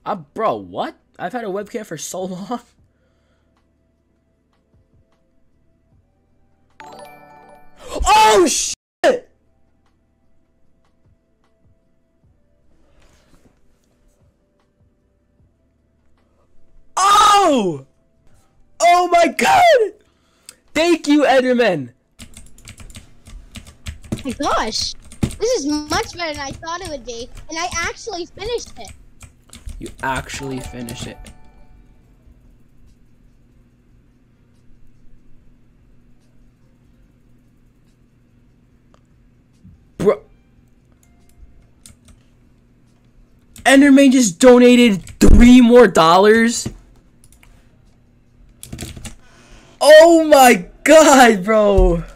Bro, what? I've had a webcam for so long. Oh, shit! Oh! Oh my god! Thank you, Enderman! Oh my gosh! This is much better than I thought it would be, and I actually finished it. You actually finished it. Bro. Enderman just donated $3 more. Oh my god, bro.